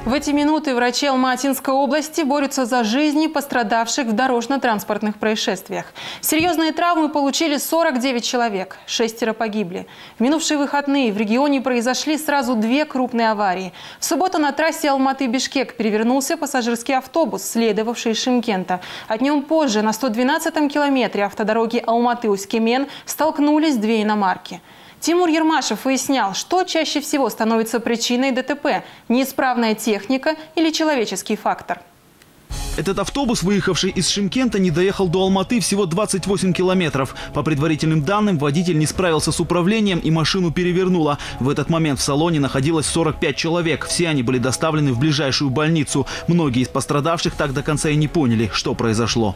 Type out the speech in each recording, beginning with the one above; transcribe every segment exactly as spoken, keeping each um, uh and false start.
В эти минуты врачи Алматинской области борются за жизни пострадавших в дорожно-транспортных происшествиях. Серьезные травмы получили сорок девять человек, шестеро погибли. В минувшие выходные в регионе произошли сразу две крупные аварии. В субботу на трассе Алматы-Бишкек перевернулся пассажирский автобус, следовавший из Шымкента. А днем позже на сто двенадцатом километре автодороги Алматы-Оскемен столкнулись две иномарки. Тимур Ермашев выяснял, что чаще всего становится причиной ДТП – неисправная техника или человеческий фактор. Этот автобус, выехавший из Шымкента, не доехал до Алматы всего двадцать восемь километров. По предварительным данным, водитель не справился с управлением и машину перевернуло. В этот момент в салоне находилось сорок пять человек. Все они были доставлены в ближайшую больницу. Многие из пострадавших так до конца и не поняли, что произошло.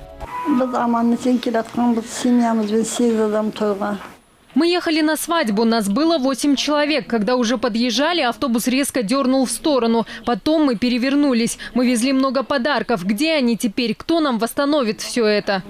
Мы ехали на свадьбу, нас было восемь человек. Когда уже подъезжали, автобус резко дернул в сторону. Потом мы перевернулись. Мы везли много подарков. Где они теперь? Кто нам восстановит все это?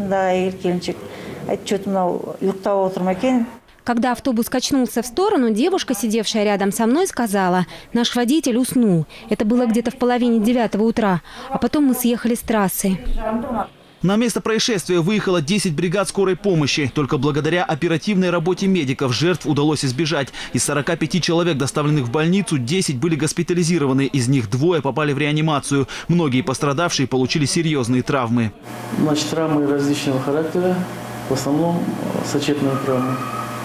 Когда автобус качнулся в сторону, девушка, сидевшая рядом со мной, сказала: «Наш водитель уснул». Это было где-то в половине девятого утра. А потом мы съехали с трассы. На место происшествия выехало десять бригад скорой помощи. Только благодаря оперативной работе медиков жертв удалось избежать. Из сорока пяти человек, доставленных в больницу, десять были госпитализированы. Из них двое попали в реанимацию. Многие пострадавшие получили серьезные травмы. Значит, травмы различного характера. В основном сочетные травмы.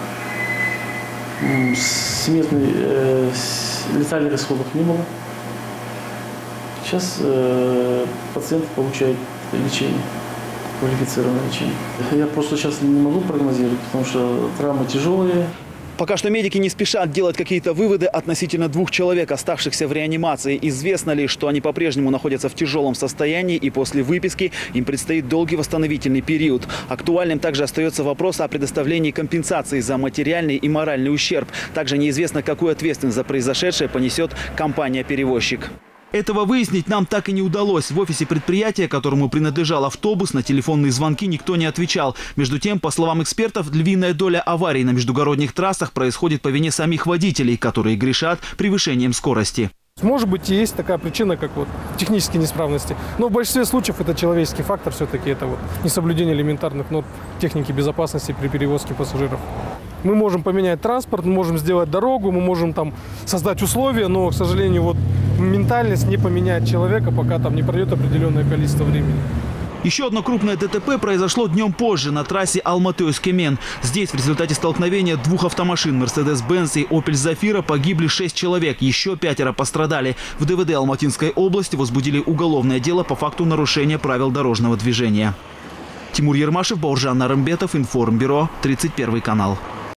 Смертных, э, летальных исходов не было. Сейчас э, пациенты получают лечение. Квалифицированное лечение. Я просто сейчас не могу прогнозировать, потому что травмы тяжелые. Пока что медики не спешат делать какие-то выводы относительно двух человек, оставшихся в реанимации. Известно ли, что они по-прежнему находятся в тяжелом состоянии и после выписки им предстоит долгий восстановительный период. Актуальным также остается вопрос о предоставлении компенсации за материальный и моральный ущерб. Также неизвестно, какую ответственность за произошедшее понесет компания-перевозчик. Этого выяснить нам так и не удалось. В офисе предприятия, которому принадлежал автобус, на телефонные звонки никто не отвечал. Между тем, по словам экспертов, львиная доля аварий на междугородних трассах происходит по вине самих водителей, которые грешат превышением скорости. Может быть, есть такая причина, как вот технические неисправности. Но в большинстве случаев это человеческий фактор. Все-таки это вот несоблюдение элементарных норм техники безопасности при перевозке пассажиров. Мы можем поменять транспорт, мы можем сделать дорогу, мы можем там создать условия, но, к сожалению, вот ментальность не поменяет человека, пока там не пройдет определенное количество времени. Еще одно крупное ДТП произошло днем позже на трассе Алматы-Оскемен. Здесь в результате столкновения двух автомашин Мерседес-Бенц и Опель Зафира погибли шесть человек, еще пятеро пострадали. В ДВД Алматинской области возбудили уголовное дело по факту нарушения правил дорожного движения. Тимур Ермашев, Бауржан Нарымбетов, Информбюро, тридцать первый канал.